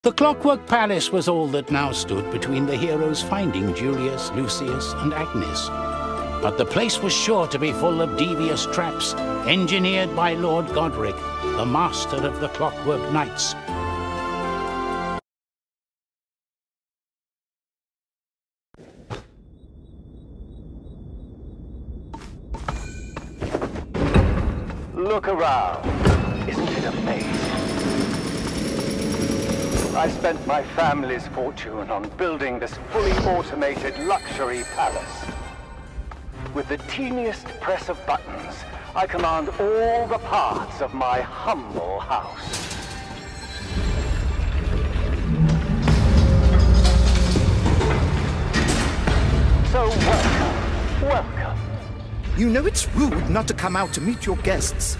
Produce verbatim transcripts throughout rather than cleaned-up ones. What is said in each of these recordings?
The Clockwork Palace was all that now stood between the heroes finding Julius, Lucius, and Agnes. But the place was sure to be full of devious traps, engineered by Lord Godric, the master of the Clockwork Knights. Look around. Isn't it amazing? I spent my family's fortune on building this fully automated luxury palace. With the teeniest press of buttons, I command all the parts of my humble house. So welcome, welcome. You know it's rude not to come out to meet your guests.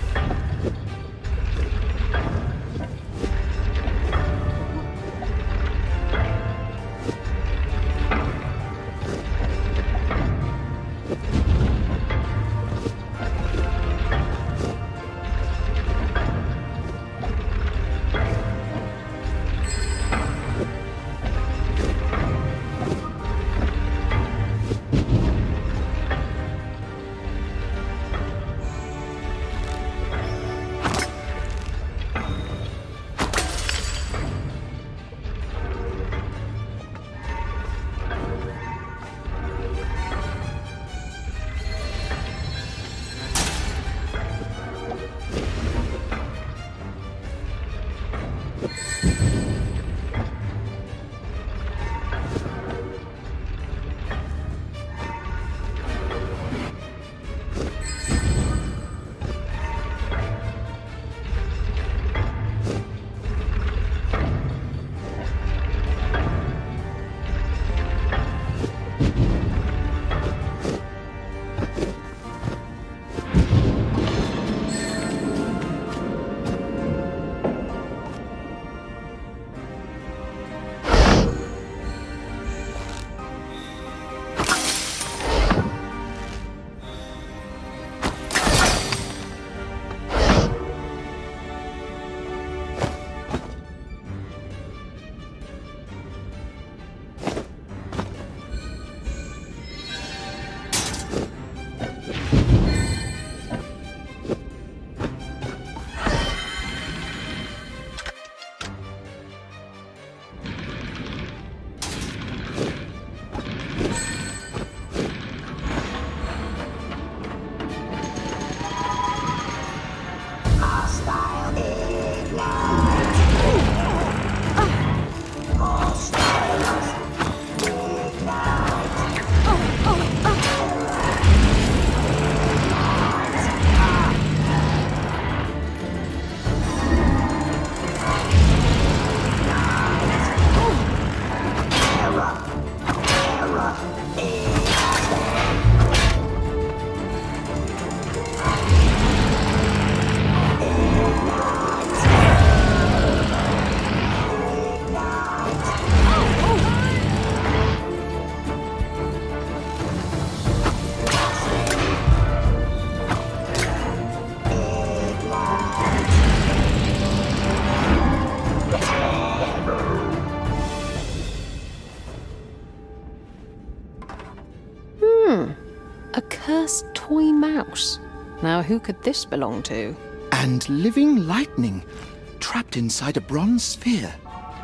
Toy mouse. Now who could this belong to? And living lightning, trapped inside a bronze sphere.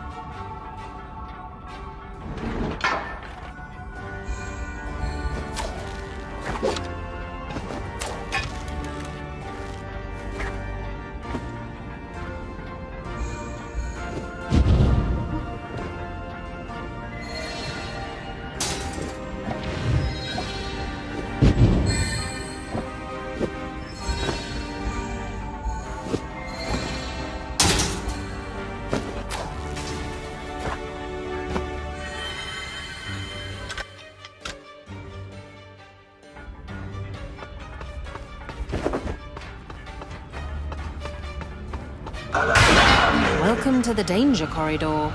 Welcome to the Danger Corridor.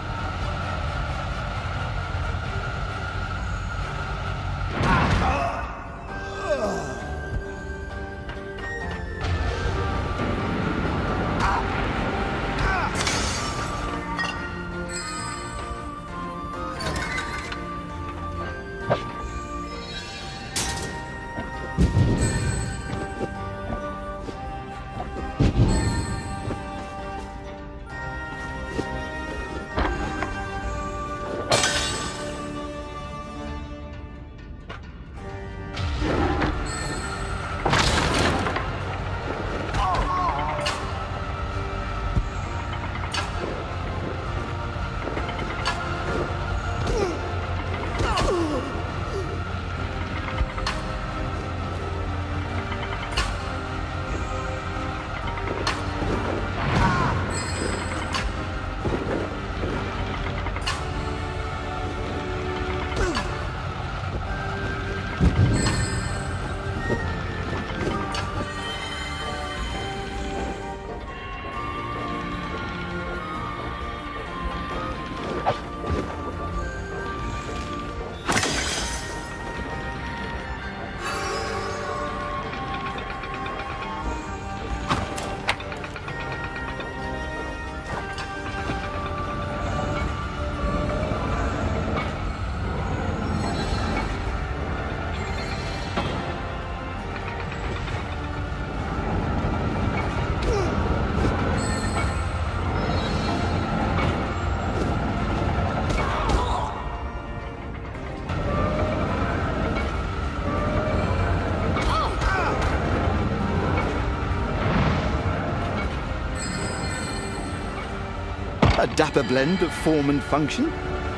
A dapper blend of form and function.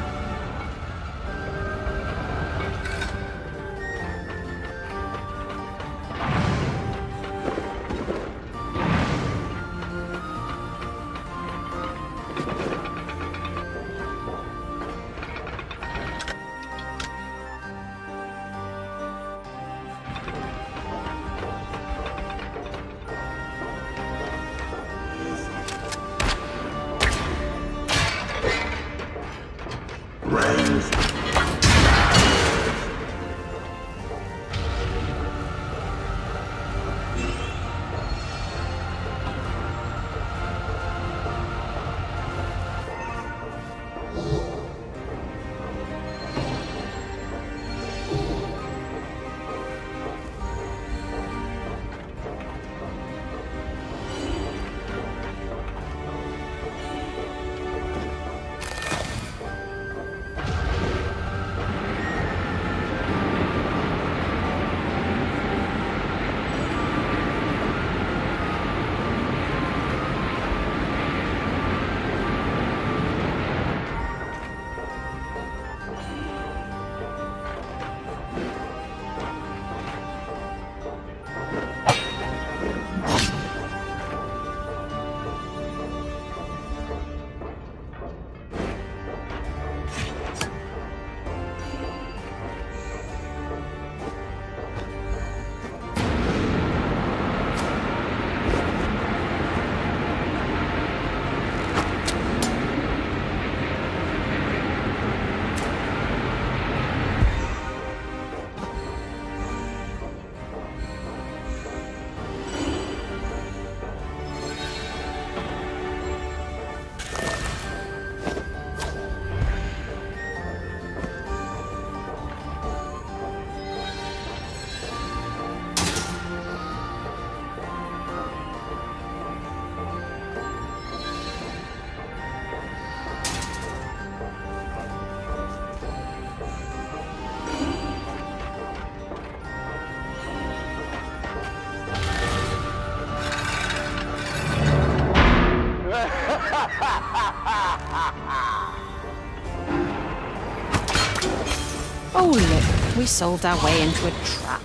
Oh look, we solved our way into a trap.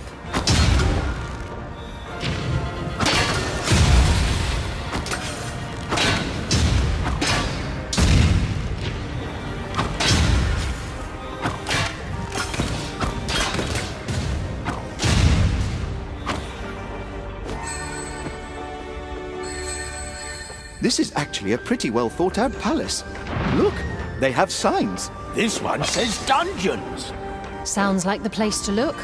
This is actually a pretty well thought out palace. Look, they have signs. This one says dungeons. Sounds like the place to look.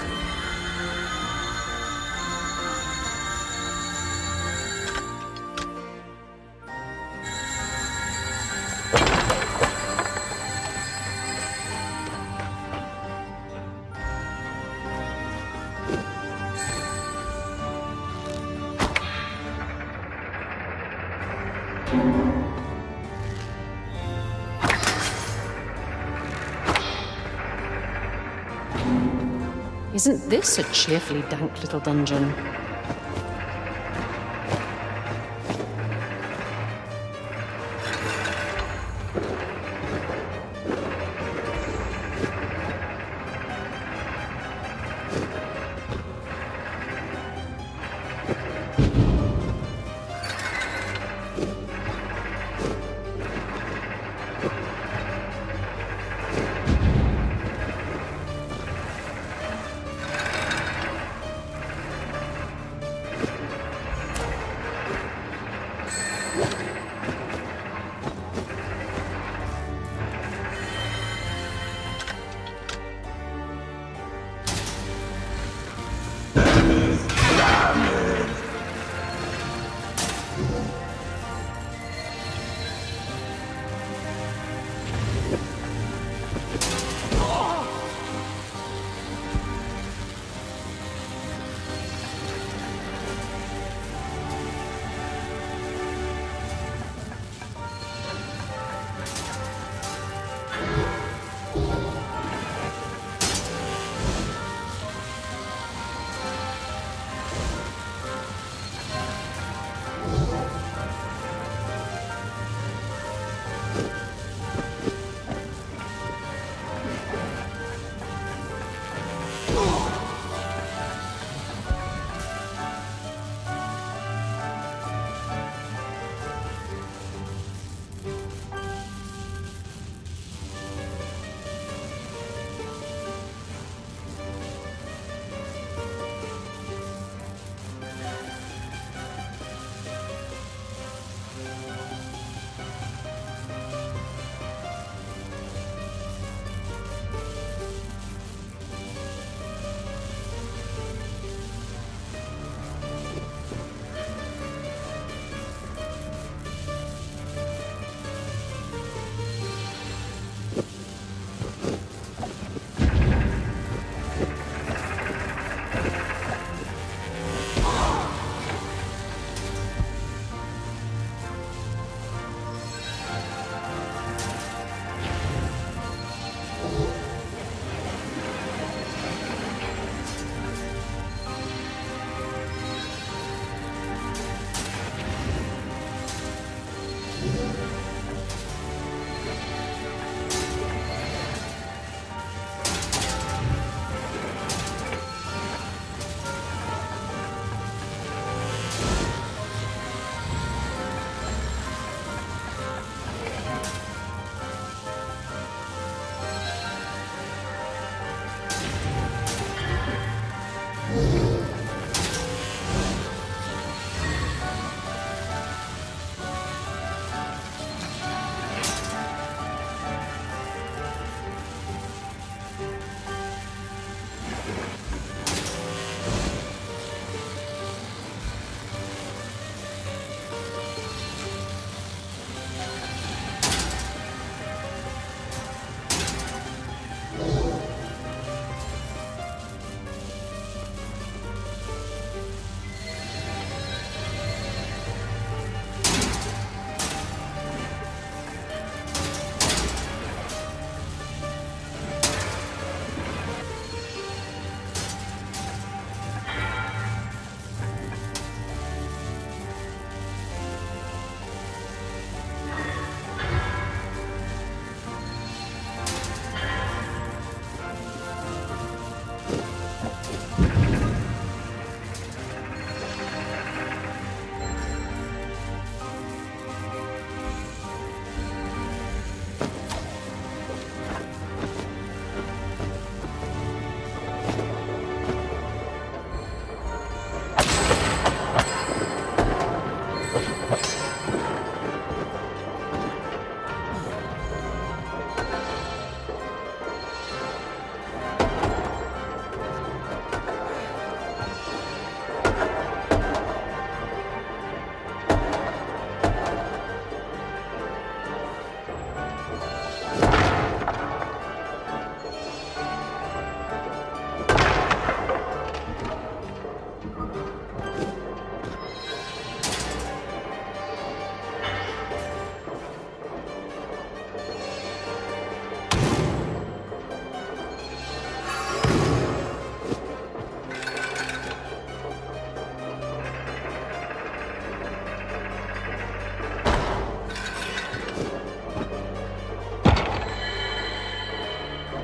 Isn't this a cheerfully dank little dungeon?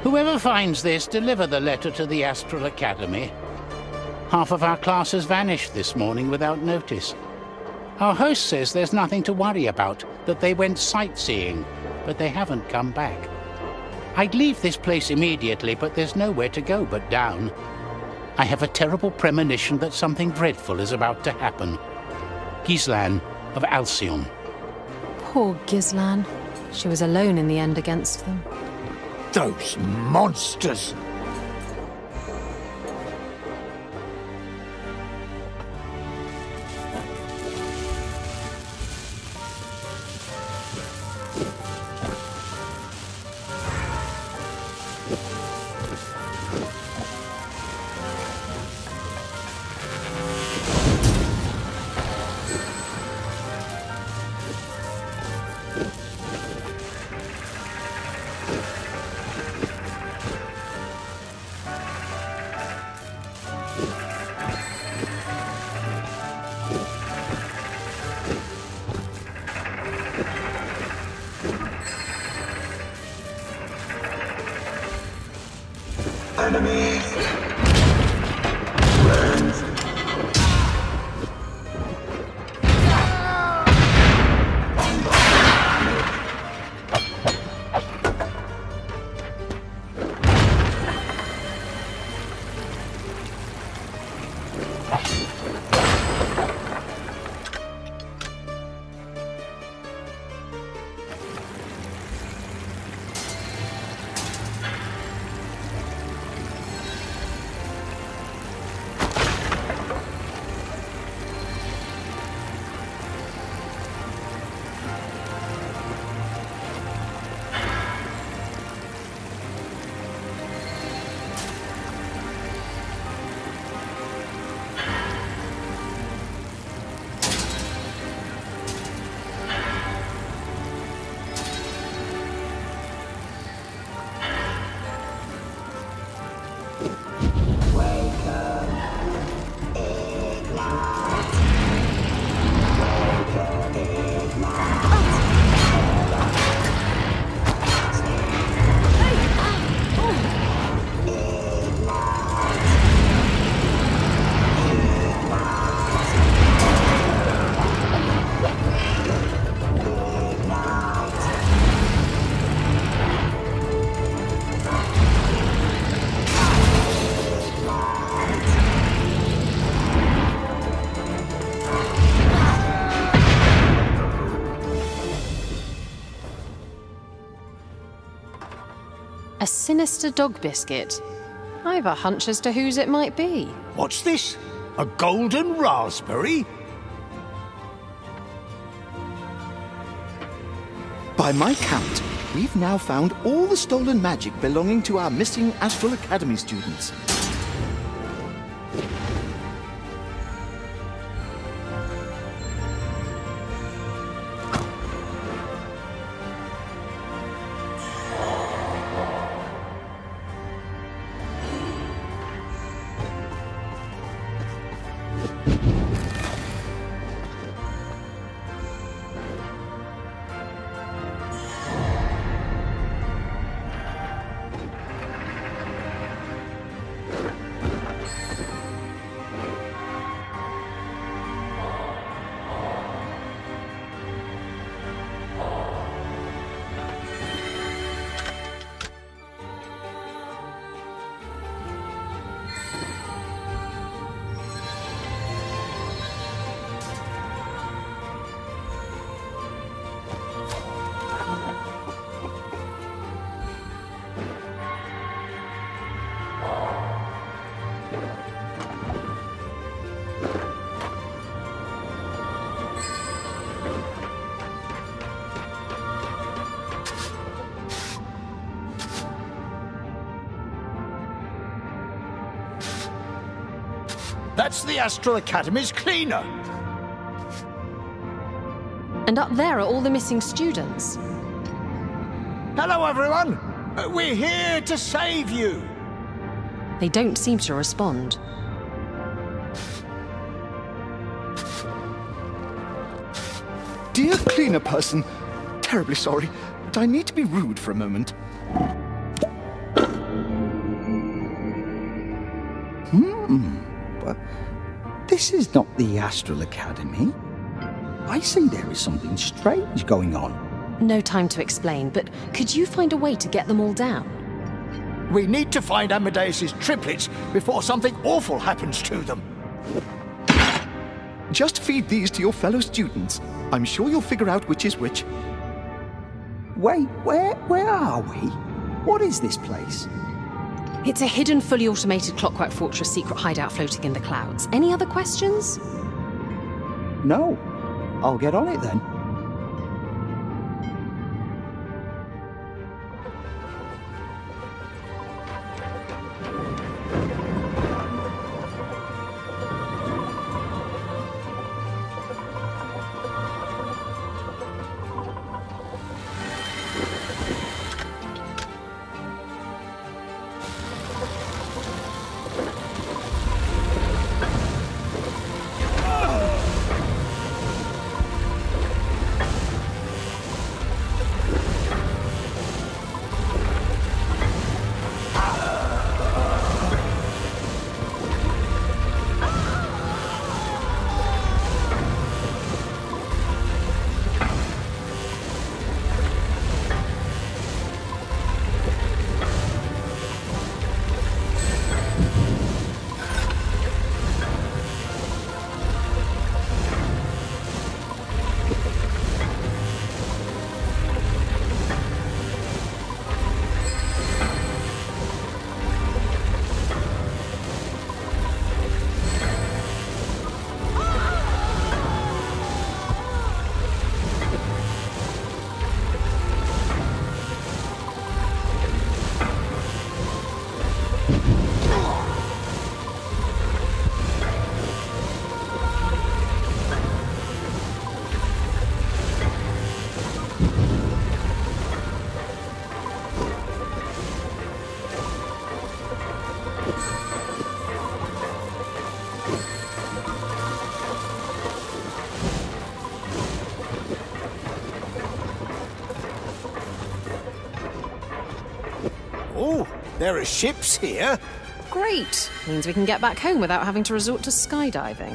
Whoever finds this, deliver the letter to the Astral Academy. Half of our class has vanished this morning without notice. Our host says there's nothing to worry about, that they went sightseeing, but they haven't come back. I'd leave this place immediately, but there's nowhere to go but down. I have a terrible premonition that something dreadful is about to happen. Ghislaine of Alcyon. Poor Ghislaine. She was alone in the end against them. Those monsters! Enemies! A sinister dog biscuit. I've a hunch as to whose it might be. What's this? A golden raspberry? By my count, we've now found all the stolen magic belonging to our missing Astral Academy students. That's the Astral Academy's cleaner. And up there are all the missing students. Hello, everyone. Uh, We're here to save you. They don't seem to respond. Dear cleaner person, terribly sorry, but I need to be rude for a moment. Uh, this is not the Astral Academy. I see there is something strange going on. No time to explain, but could you find a way to get them all down? We need to find Amadeus's triplets before something awful happens to them. Just feed these to your fellow students. I'm sure you'll figure out which is which. Wait, where, where are we? What is this place? It's a hidden, fully automated Clockwork Fortress secret hideout floating in the clouds. Any other questions? No. I'll get on it then. Oh, there are ships here. Great! Means we can get back home without having to resort to skydiving.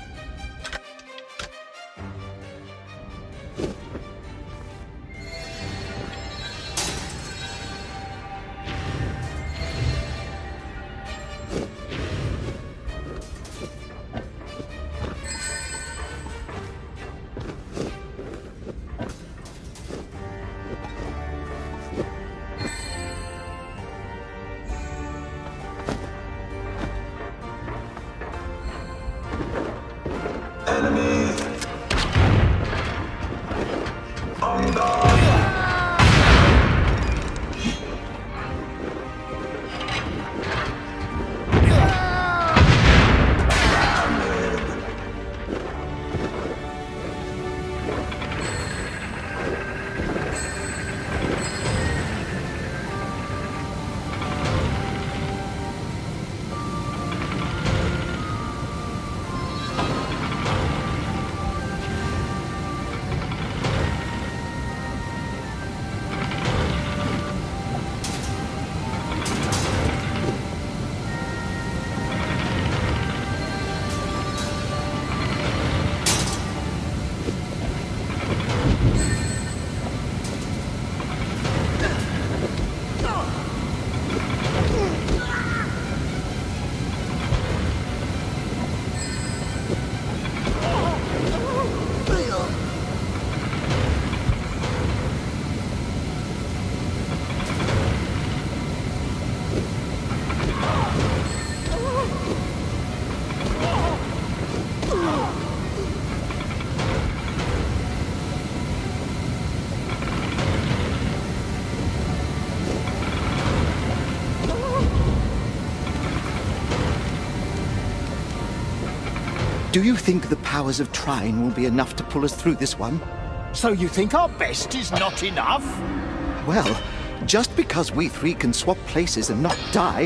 Do you think the powers of Trine will be enough to pull us through this one? So you think our best is not enough? Well, just because we three can swap places and not die,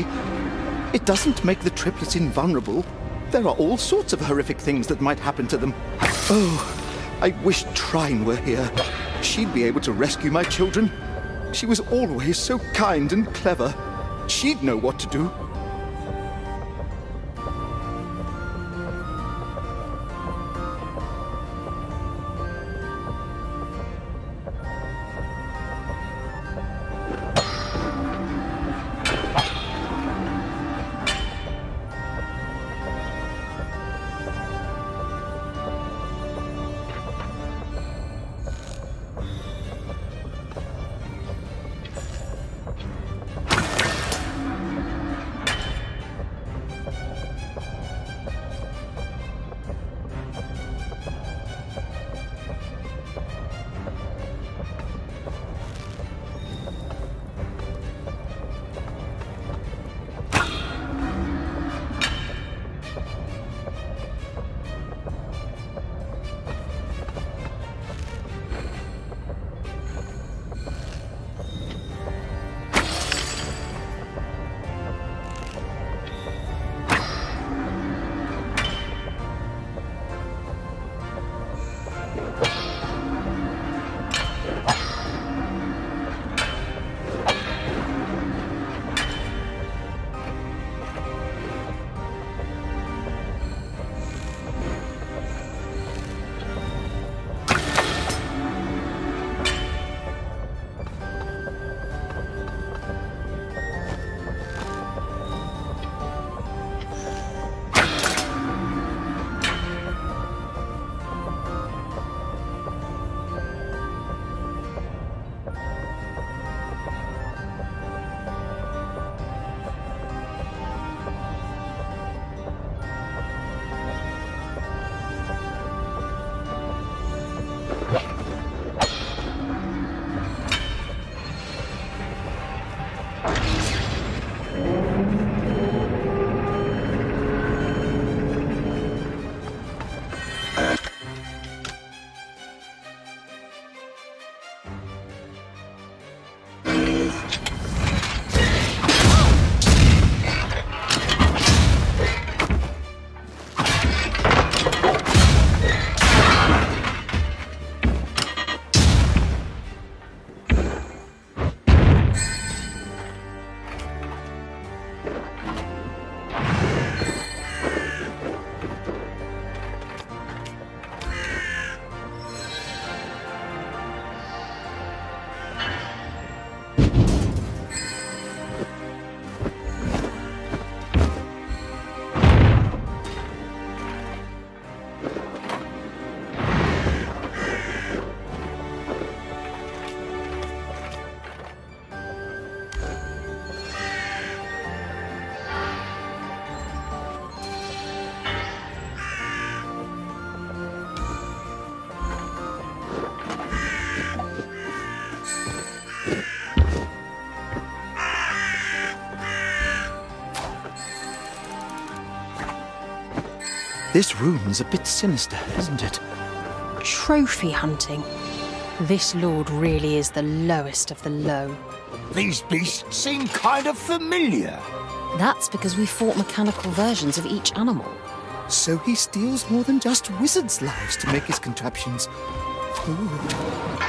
it doesn't make the triplets invulnerable. There are all sorts of horrific things that might happen to them. Oh, I wish Trine were here. She'd be able to rescue my children. She was always so kind and clever. She'd know what to do. This room's a bit sinister, isn't it? Trophy hunting. This lord really is the lowest of the low. These beasts seem kind of familiar. That's because we fought mechanical versions of each animal. So he steals more than just wizards' lives to make his contraptions. Ooh.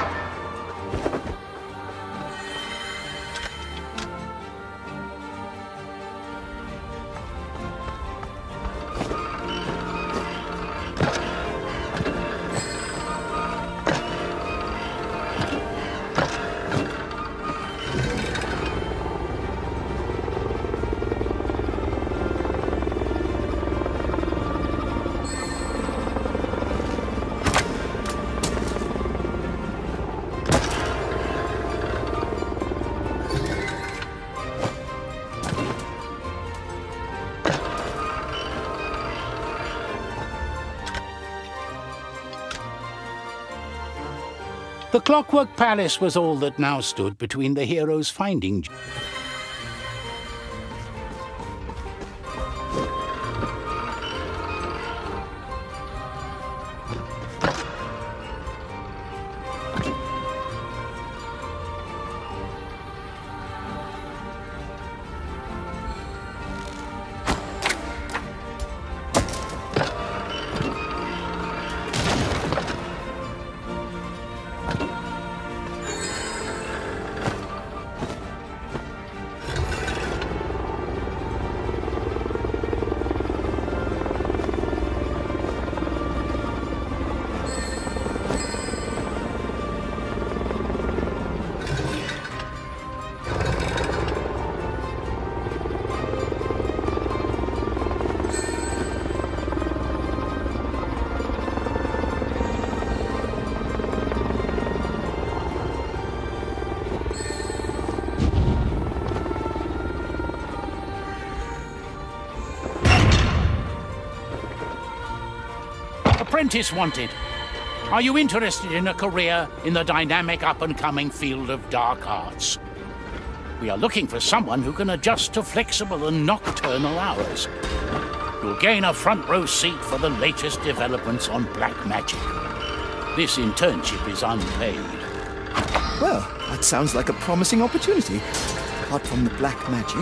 The Clockwork Palace was all that now stood between the heroes finding... Apprentice wanted. Are you interested in a career in the dynamic up-and-coming field of dark arts? We are looking for someone who can adjust to flexible and nocturnal hours. You'll gain a front-row seat for the latest developments on black magic. This internship is unpaid. Well, that sounds like a promising opportunity. Apart from the black magic.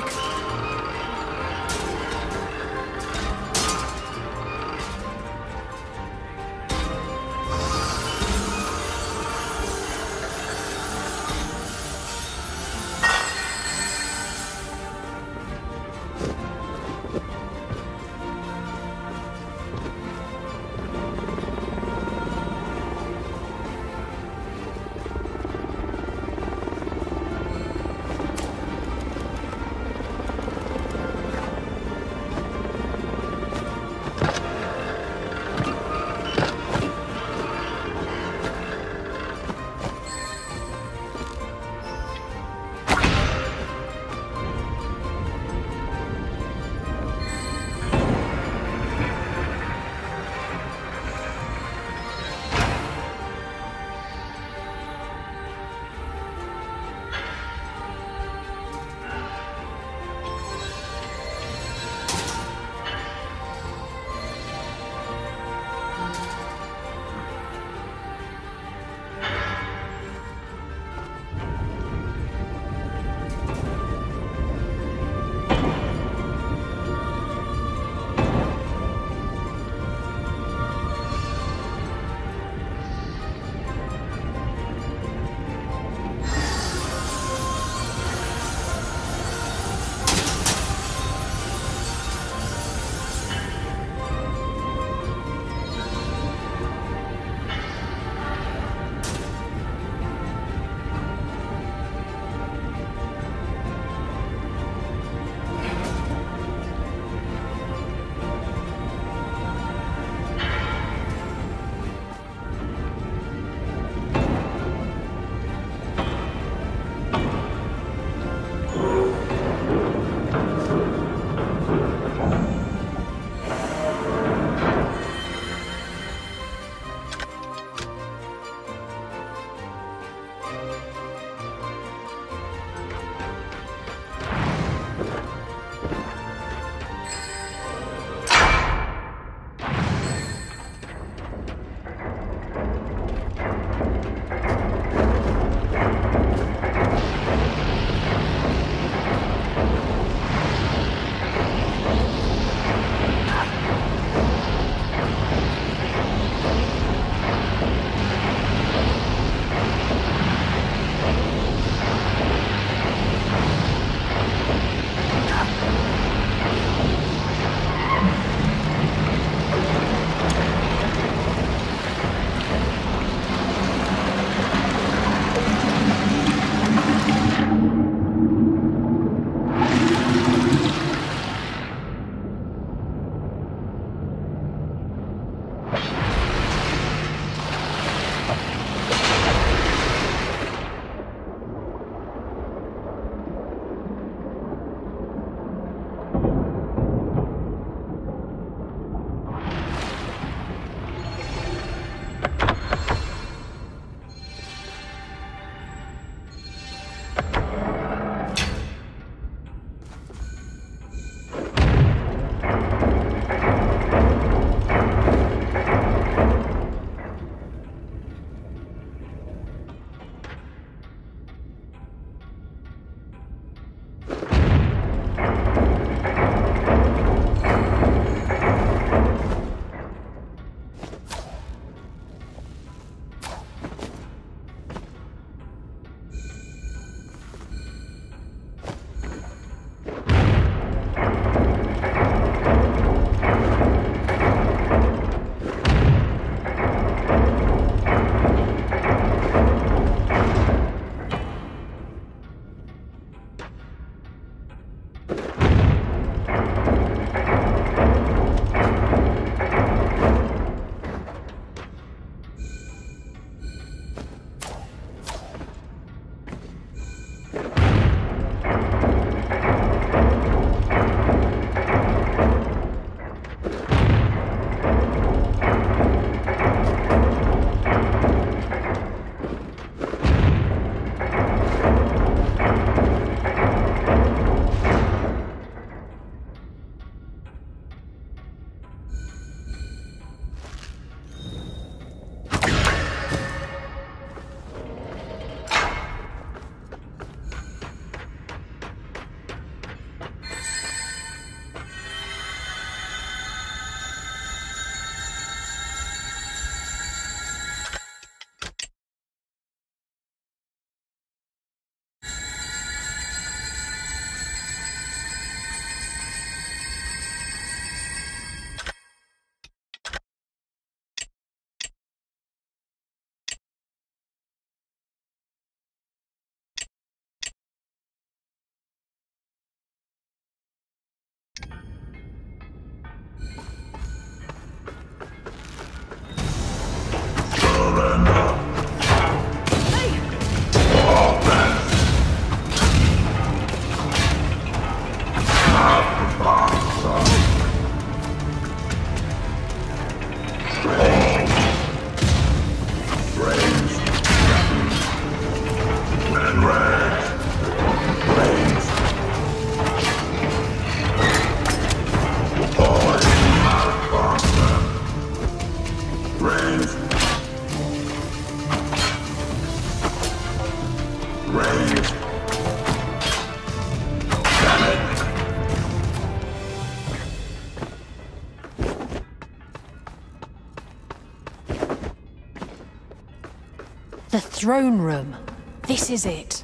The throne room. This is it.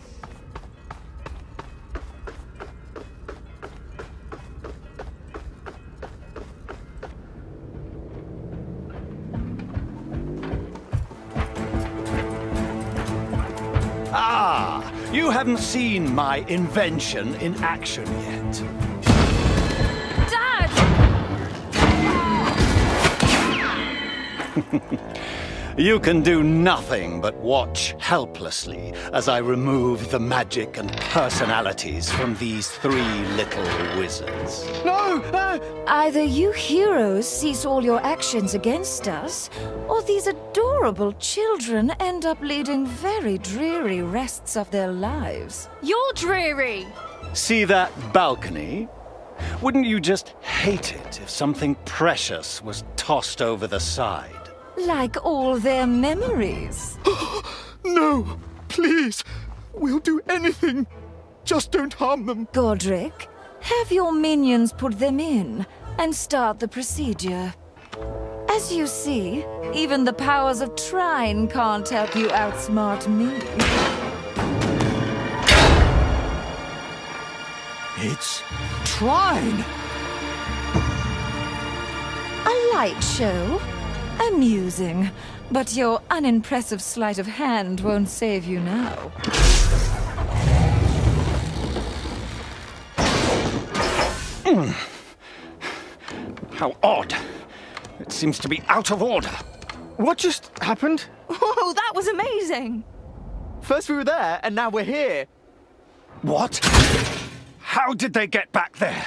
Ah, you haven't seen my invention in action yet. Dad! You can do nothing but watch helplessly as I remove the magic and personalities from these three little wizards. No! Uh... Either you heroes cease all your actions against us, or these adorable children end up leading very dreary rests of their lives. You're dreary! See that balcony? Wouldn't you just hate it if something precious was tossed over the side? Like all their memories. No! Please! We'll do anything! Just don't harm them. Godric, have your minions put them in and start the procedure. As you see, even the powers of Trine can't help you outsmart me. It's Trine! A light show? Amusing. But your unimpressive sleight of hand won't save you now. Mm. How odd. It seems to be out of order. What just happened? Oh, that was amazing! First we were there, and now we're here. What? How did they get back there?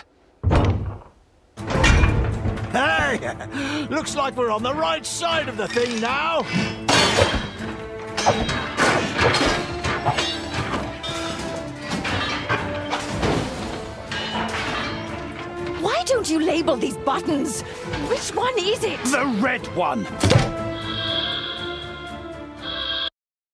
Hey! Looks like we're on the right side of the thing now! Why don't you label these buttons? Which one is it? The red one!